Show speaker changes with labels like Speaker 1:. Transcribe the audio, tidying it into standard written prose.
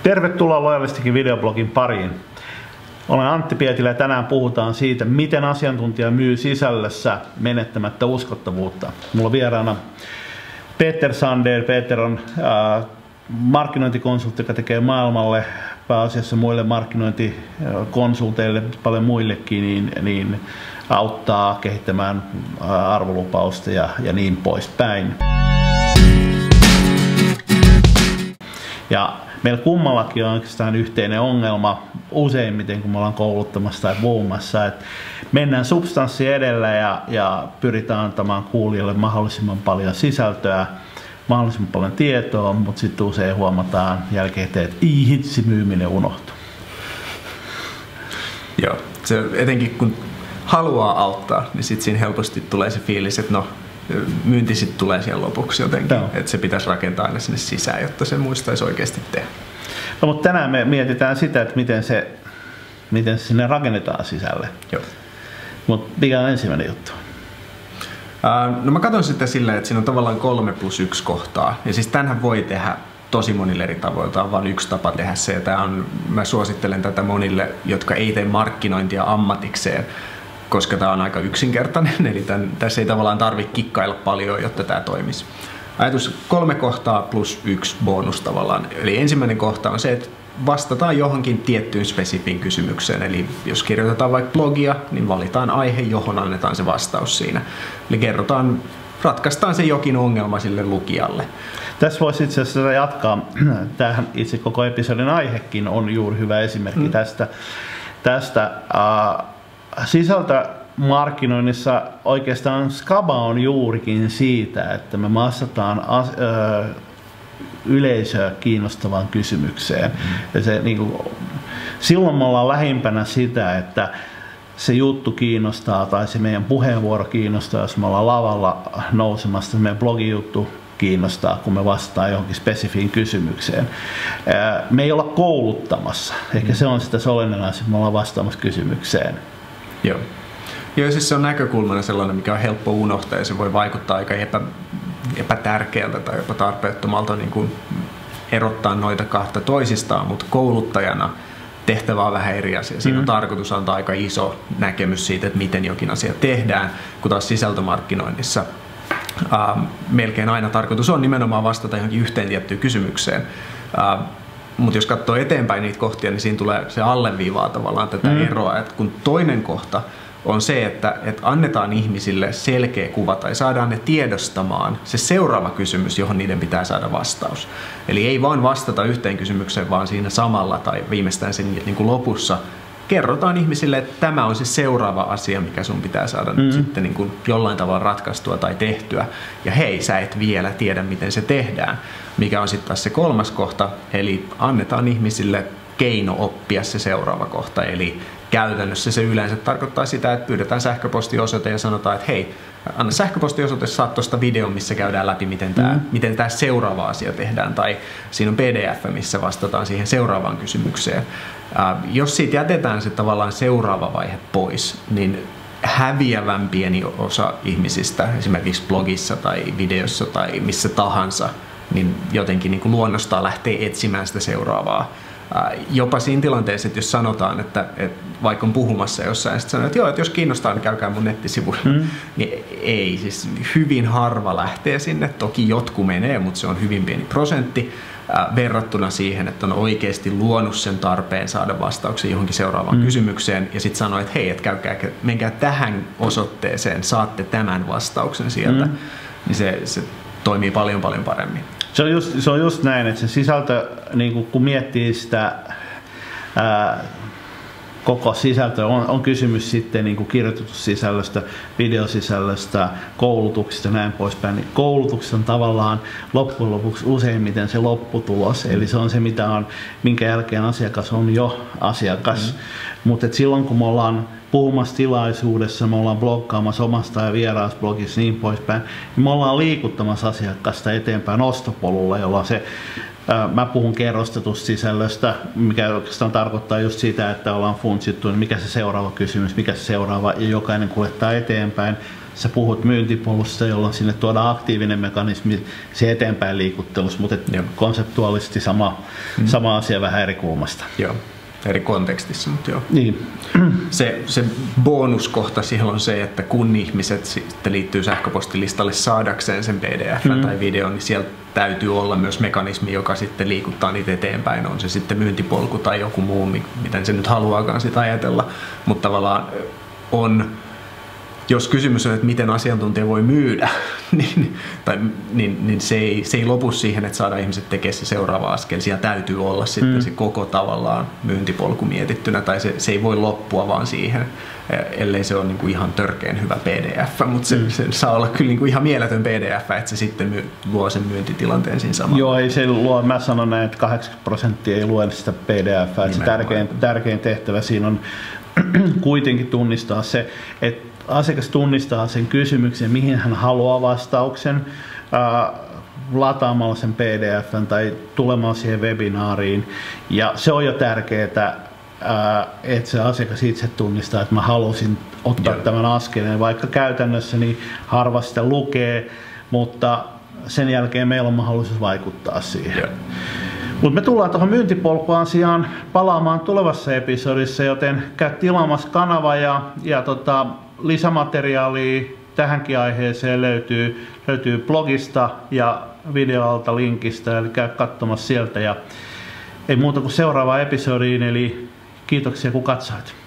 Speaker 1: Tervetuloa Loyalistikin videoblogin pariin. Olen Antti Pietilä ja tänään puhutaan siitä, miten asiantuntija myy sisällössä menettämättä uskottavuutta. Mulla on vieraana Peter Sander. Peter on markkinointikonsultti, joka tekee maailmalle pääasiassa muille markkinointikonsulteille, paljon muillekin, niin auttaa kehittämään arvolupausta ja niin poispäin. Ja meillä kummallakin on oikeastaan yhteinen ongelma useimmiten, kun me ollaan kouluttamassa tai puhumassa, että mennään substanssi edellä ja pyritään antamaan kuulijalle mahdollisimman paljon sisältöä, mahdollisimman paljon tietoa, mutta sitten usein huomataan jälkikäteen, että hitsi, myyminen unohtuu.
Speaker 2: Joo, se etenkin kun haluaa auttaa, niin sitten siinä helposti tulee se fiilis, että no, myynti sitten tulee siellä lopuksi jotenkin, että se pitäisi rakentaa aina sinne sisään, jotta se muistaisi oikeasti tehdä.
Speaker 1: No, mutta tänään me mietitään sitä, että miten se sinne rakennetaan sisälle.
Speaker 2: Joo.
Speaker 1: Mutta mikä on ensimmäinen juttu?
Speaker 2: No mä katson sitä silleen, että siinä on tavallaan 3+1 kohtaa. Ja siis tämänhän voi tehdä tosi monille eri tavoilla. Tämä on vain yksi tapa tehdä se. Ja mä suosittelen tätä monille, jotka ei tee markkinointia ammatikseen, koska tämä on aika yksinkertainen. Eli tässä ei tavallaan tarvitse kikkailla paljon, jotta tämä toimisi. Ajatus 3 kohtaa plus 1 bonus tavallaan. Eli ensimmäinen kohta on se, että vastataan johonkin tiettyyn spesifiin kysymykseen. Eli jos kirjoitetaan vaikka blogia, niin valitaan aihe, johon annetaan se vastaus siinä. Eli ratkaistaan se jokin ongelma sille lukijalle.
Speaker 1: Tässä voisi itse asiassa jatkaa. Tämähän itse koko episodin aihekin on juuri hyvä esimerkki tästä. Sisältömarkkinoinnissa oikeastaan skaba on juurikin siitä, että me vastataan yleisöä kiinnostavaan kysymykseen. Ja se, silloin me ollaan lähimpänä sitä, että se juttu kiinnostaa tai se meidän puheenvuoro kiinnostaa, jos me ollaan lavalla nousemassa, se meidän blogijuttu kiinnostaa, kun me vastataan johonkin spesifiin kysymykseen. Me ei olla kouluttamassa. Ehkä se on sitä olennaista, että me ollaan vastaamassa kysymykseen.
Speaker 2: Joo. Joo, siis se on näkökulmana sellainen, mikä on helppo unohtaa ja se voi vaikuttaa aika epätärkeältä tai jopa tarpeettomalta niin kuin erottaa noita kahta toisistaan, mutta kouluttajana tehtävä on vähän eri asia. Siinä on tarkoitus antaa aika iso näkemys siitä, että miten jokin asia tehdään, kun taas sisältömarkkinoinnissa melkein aina tarkoitus on nimenomaan vastata johonkin yhteen tiettyyn kysymykseen. Mutta jos katsoo eteenpäin niitä kohtia, niin siinä tulee se alleviivaa tavallaan tätä eroa, että kun toinen kohta on se, että annetaan ihmisille selkeä kuva tai saadaan ne tiedostamaan se seuraava kysymys, johon niiden pitää saada vastaus. Eli ei vaan vastata yhteen kysymykseen, vaan siinä samalla tai viimeistään sen niin kuin lopussa kerrotaan ihmisille, että tämä on se seuraava asia, mikä sun pitää saada nyt sitten niin kuin jollain tavalla ratkaistua tai tehtyä. Ja hei, sä et vielä tiedä, miten se tehdään. Mikä on sitten taas se 3. kohta, eli annetaan ihmisille keino oppia se seuraava kohta. Eli käytännössä se yleensä tarkoittaa sitä, että pyydetään sähköpostiosoite ja sanotaan, että hei, anna sähköpostiosoite, saat tuosta videon, missä käydään läpi, miten tämä seuraava asia tehdään. Tai siinä on PDF, missä vastataan siihen seuraavaan kysymykseen. Jos siitä jätetään se tavallaan seuraava vaihe pois, niin häviävän pieni osa ihmisistä, esimerkiksi blogissa tai videossa tai missä tahansa, niin jotenkin niin kuin luonnostaan lähtee etsimään sitä seuraavaa. Jopa siinä tilanteessa, että jos sanotaan, että vaikka on puhumassa jossain, ja sitten sanoo, että joo, että jos kiinnostaa, niin käykää mun nettisivuilla. Niin ei, siis hyvin harva lähtee sinne. Toki jotkut menee, mutta se on hyvin pieni prosentti verrattuna siihen, että on oikeasti luonut sen tarpeen saada vastauksen johonkin seuraavaan kysymykseen. Ja sitten sanoo, että hei, että menkää tähän osoitteeseen, saatte tämän vastauksen sieltä. Niin se toimii paljon paremmin.
Speaker 1: Se on just näin, että se sisältö, niin kun miettii sitä koko sisältöä, on kysymys sitten niin kirjoitussisällöstä, videosisällöstä, koulutuksista ja näin poispäin. Niin koulutuksessa on tavallaan loppujen lopuksi useimmiten se lopputulos, eli se on se, minkä jälkeen asiakas on jo asiakas. Mutta silloin kun me ollaan puhumassa tilaisuudessa, me ollaan bloggaamassa omasta ja vieraasblogissa niin poispäin, niin me ollaan liikuttamassa asiakasta eteenpäin ostopolulla, jolloin se, mä puhun kerrostetusta sisällöstä, mikä oikeastaan tarkoittaa just sitä, että ollaan funtsittu, niin mikä se seuraava kysymys, mikä se seuraava, ja jokainen kuljettaa eteenpäin. sä puhut myyntipolusta, jolloin sinne tuodaan aktiivinen mekanismi se eteenpäin liikuttelussa, mutta konseptuaalisesti sama asia vähän eri kulmasta.
Speaker 2: Joo, eri kontekstissa, mutta joo.
Speaker 1: Niin.
Speaker 2: Se bonuskohta siellä on se, että kun ihmiset sitten liittyy sähköpostilistalle saadakseen sen PDF tai videon, niin siellä täytyy olla myös mekanismi, joka sitten liikuttaa niitä eteenpäin. On se sitten myyntipolku tai joku muu, miten se nyt haluaakaan sitä ajatella. Mutta tavallaan jos kysymys on, että miten asiantuntija voi myydä, niin se ei lopu siihen, että saadaan ihmiset tekemään se seuraava askel. Siellä täytyy olla sitten se koko tavallaan myyntipolku mietittynä, tai se ei voi loppua vaan siihen, ellei se ole niin kuin ihan törkeän hyvä PDF, mutta se saa olla kyllä niin kuin ihan mieletön PDF, että se sitten luo sen myyntitilanteen siinä samalla.
Speaker 1: Joo, ei se luo, mä sanon näin, että 80% ei lue sitä PDF, että se tärkein tehtävä siinä on kuitenkin tunnistaa se, että asiakas tunnistaa sen kysymyksen, mihin hän haluaa vastauksen, lataamalla sen PDF:n tai tulemalla siihen webinaariin. Ja se on jo tärkeää, että se asiakas itse tunnistaa, että mä halusin ottaa tämän askeleen, vaikka käytännössä niin harva sitä lukee, mutta sen jälkeen meillä on mahdollisuus vaikuttaa siihen. Mutta me tullaan tuohon myyntipolkuasiaan palaamaan tulevassa episodissa, joten käy tilaamassa kanava ja lisämateriaalia tähänkin aiheeseen löytyy blogista ja videoalta linkistä, eli käy katsomassa sieltä. Ja ei muuta kuin seuraavaan episodiin, eli kiitoksia kun katsoit.